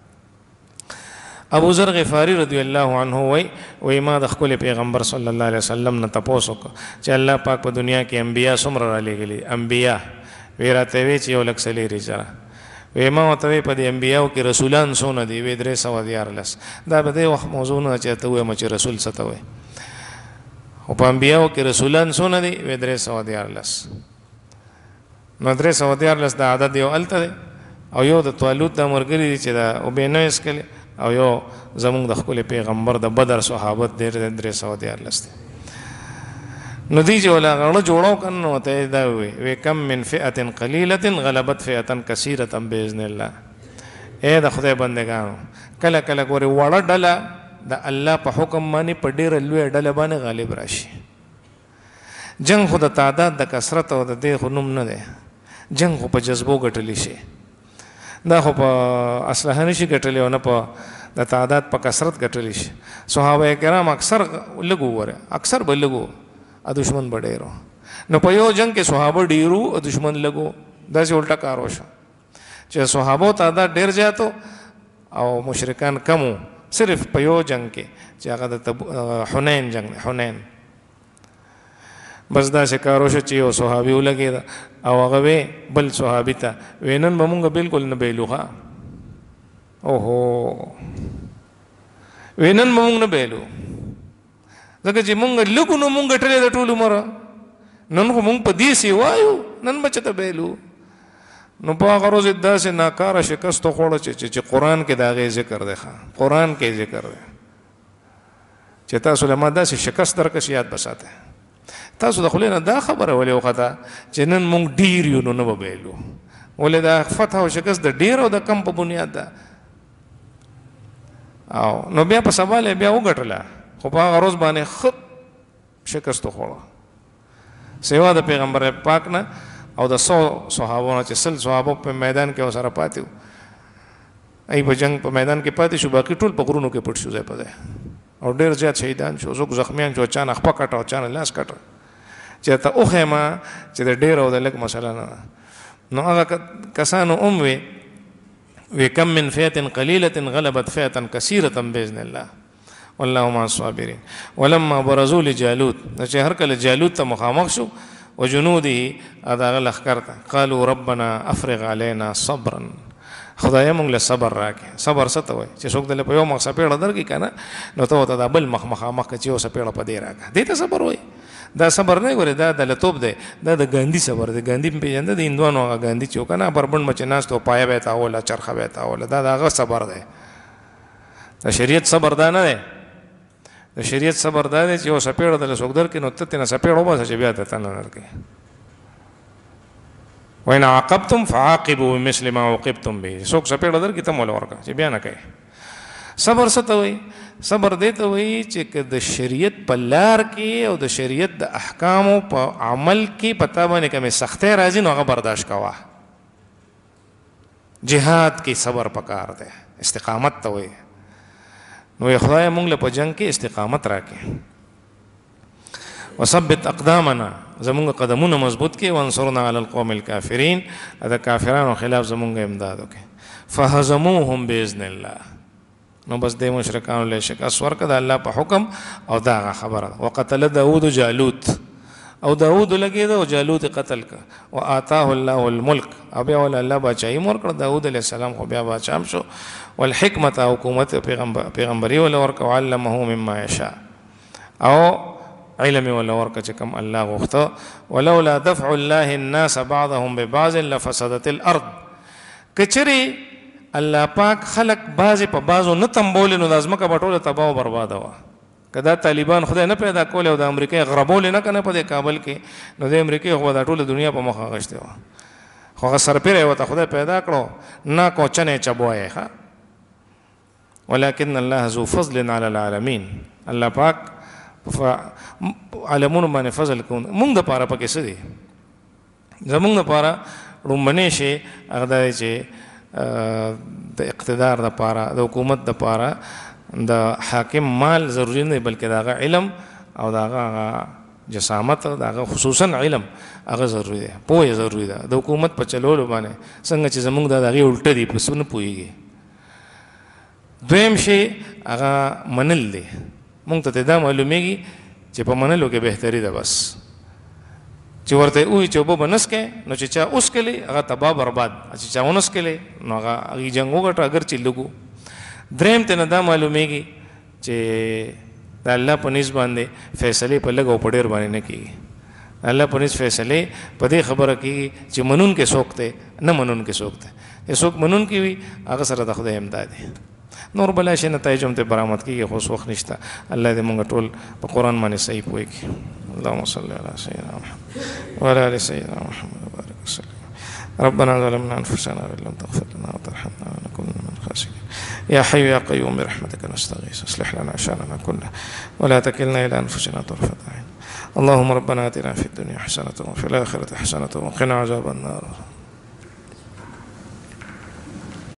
ابو ذر غفاری رضی الله عنه وی وی ما د خپل پیغمبر صلی الله علیه وسلم نه تپوس وکړه چې الله پاک په دنیا کې انبیا څومره را لېږلي انبیا وی راته وی چې یو لک څلېرې زره وی ما ورته وی په دې انبیاو کې رسولان څونه دي وی درې سوه دیارلس دا به دې وخت موضوع نه چې ته ووایم چې رسول څه ته وایي خو په انبیاو کې رسولان څونه دي وی درې سوه دیارلس نو درې سوه دیارلس د عدد یو هلته دی او یو د طالوت دا ملګري دي چې دا اوبې نه یې څښلې او یو زمونږ د خپل پیغمبر د بدر صحابت ډېر درې سوه دیارلس دی نو دی چې ولا غړه جوړو کنه نو ته دا وي وی کم من فئه قلیله غلبت فئه کثیره باذن الله اے د خدای بندگانو کله کله ګوري وړه ډله د الله په حکم باندې په ډېره لویه ډله باندې غالب راشي جنګ خو د تعداد د کثرت او د دې خو نوم نه دی جنګ خو په جذبو ګټلی شي دا خو په اسلحه نشي ګټلی او نه په د تعداد په کثرت ګټلی شي صحابه کرام اکثر لږو وره اکثر به لږو دشمن به ډېرو نو په یو جنګ کې صحابه ډېرو او دشمن لږو داسې الټا کار وشو چې صحابو تعداد ډېر زیاتو او مشرکان کمو صرف په یو جنګ کې چې هغه د حنین جنګ دی حنین بس داسې کار وشو چې یو صحابي ولګېده او هغه وی بل صحابي ته وی نن به مونږ بالکل نه بیلو ښه اوهو وی نن به مونږ نه بیلو ځکه چې مونږ لږو نو مونږ ګټلې د ټول عمره نن خو مونږ په دې سې وایو نن به چېته بیلو نو په هغه ورځ یې داسې ناکاره شکست وخوړه چې چې قرآن کې د هغې ذکر دی ښه قرآن کې ذکر دی چې تاسو له ما داسې شکست درکړه یاد به ساتئ تاسو د خولې نه دا خبره ولې وخته چې نن مونږ ډېر یو نو نه به بیلو ولې دا فتح او شکست د ډېر او د کم په بنیاد ده او نو بیا په سوال یې بیا وګټله خو په هغه ورځ باندې ښه شکست وخوړه سوا د پیغمبر پاک نه او د سو صحابو نه چې سل صحابو په میدان کې ورسره پاتې وو ای په جنګ په میدان کې پاتې شو باقي ټول په غرونو کې پټ شو ځای په ځای او ډېر زیات شهیدان شو څوک زخمیان شو چا نه خپه کټه او چا نه لاس کټه چې ته وښیمه چې د ډېر او د لږ مسله نه نو هغه کسانو هم وی وی کم من فئة قلیلة غلبت فئة کثیرة باذن الله والله مع الصابرین ولما برزوا لجالوت چې هر کله جالوت ته مخامخ شو وجنوده هذا لخر ته قالوا ربنا افرغ علينا صبرا خدای مونږ له صبر راکې. صبر څه ته وایي چې څوک دله په یو مخ سپېړه درکړي که نه نو ته ورته دا بل مخ مخامخ کړه چې یو سپېړه په دې راکړه. دې ته صبر وایي. دا صبر نه ګورې دا دلتوب دی. دا د ګاندي صبر دی. ګاندي مې پېژنده د هندوانو هغه ګاندي چې و که نه بربنډ مچې ناست و پایه به یې تاوله چرخه به یې تاوله دا د هغه صبر دی. د شریعت صبر دا نه دی. د شریعت صبر دا دی چې یو سپېړه دله څوک درکړي نو ته ترېنه سپېړه وباسه چې بیا ته ته نه درکړي. وإن عاقبتم فعاقبوا بمثل ما عوقبتم به. څوک سپېړه درکړي ته موله ورکړه چې بیا نه کوي. صبر څه ته وایي؟ صبر دې ته وایي چې که د شریعت په لار کې او د شریعت د احکامو په عمل کې په تا باندې کومې سختۍ راځي نو هغه برداشت کوه. جهاد کې صبر پکار دی. استقامت ته وایي. نو خدای مونږ له په جنگ کې استقامت راکړي. وثبت اقدامنا زمونږ قدمونه مضبوط کړي. وانصرنا علی القوم الکافرین د کافرانو خلاف زمونږ امداد وکړي. فهزموهم باذن الله. نو بس د مشرکانو له شکست ورکړه د الله په حکم او دا خبره. وقتل داود جالوت او داود لګېده او جالوت قتل کړه. وآتاه الله الملک او بیا ول الله بادشاهي ورکړه. داود علیه السلام خو بیا بادشاه شو. والحکمت حکومت پیغمبري ول ورکړه. وعلمه مما یشاء او علم ول ورکړه چې کوم الله غوښته. ولولا دفع الله الناس بعضهم ببعض لفسدت الارض. کچري الله پاک خلق بعضې په بعضو نه تنبولې نو د ځمکه به ټوله تباه او برباده وه. که دا طالبان خدای نه پیدا کولې او د امریکې غربولې نه که نه په دې کابل کې نو د امریکې خو به دا ټوله دنیا په مخ اغشتې وه. خو هغه سرپیری ورته خدای پیدا کړو نه کو چنې چبوایې ښه. ولکن الله ذو فضل علی العالمین. الله پاک عالمونو باندې فضل کوي. مونږ دپاره پکې څه دي؟ زمونږ دپاره لومبنی شی هغه دا دی چې د اقتدار دپاره د حکومت دپاره د حاکم مال ضروري نه دی بلکې د هغه علم او د هغه جسامت د هغه خصوصا علم هغه ضروري دی. پوهه ضروري ده. د حکومت په چلولو باندې څنګه چې زمونږ د هغې الټه دي په څه نه پوهېږي. دویم شی هغه منل دی. مونږ ته دا معلومیږي چې په منلو کې بهتري ده. بس چې ورته وایي چې اوبه به نسکې نو چې چا وسکلې هغه تباه برباد. چې چا ونه سکلې نو هغه هغې جنګ وګټه اگر چې لږ. دریم ته نه دا معلومیږي چې د الله په نس باندې فیصلې په لږ او په ډېر باندې نه کېږي. الله په نس فیصلې په دې خبره کېږي چې منونکی څوک دی نه منونکی څوک دی. چې څوک منونکی وي هغه سره د خدای امداد دی. نور بلا شي نتایج هم ته برآمد کېږي خو اوس وخت نشته. الله دې مونږ ټول په قرآن باندې صحیح پوه کړي. اللهم صل على سيدنا محمد وعلى ال سيدنا محمد وبارك وسلم. ربنا ظلمنا انفسنا وان لم تغفر لنا وترحمنا لنكن من الخاسرين. يا حي يا قيوم برحمتك نستغيث اصلح لنا شاننا كله ولا تكلنا الى انفسنا طرفة عين. اللهم ربنا اتنا في الدنيا حسنة وفي الاخرة حسنة وقنا عذاب النار.